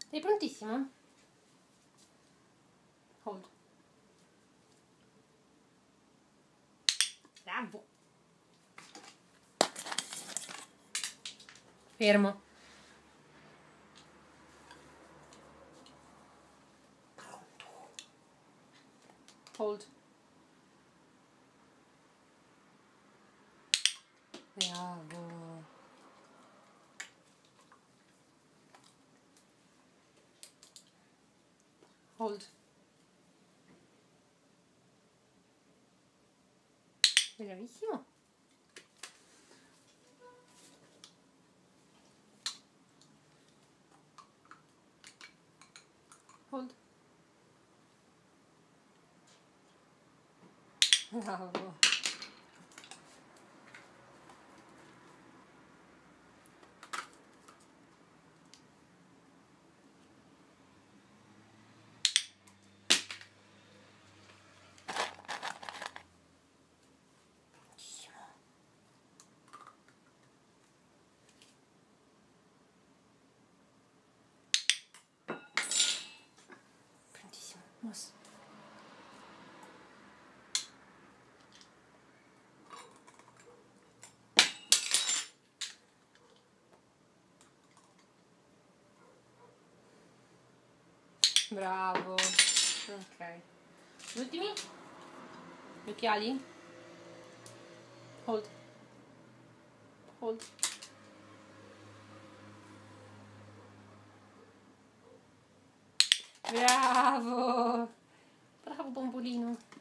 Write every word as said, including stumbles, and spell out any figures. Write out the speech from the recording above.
Sei prontissimo? Hold. Bravo. Fermo. Hold. Bravo. Hold. Bravissimo. Hold. Bravo. Prontissimo. Mossa. Bravo. Ok. Gli ultimi? Gli occhiali? Hold. Hold. Bravo. Bravo Bombolino.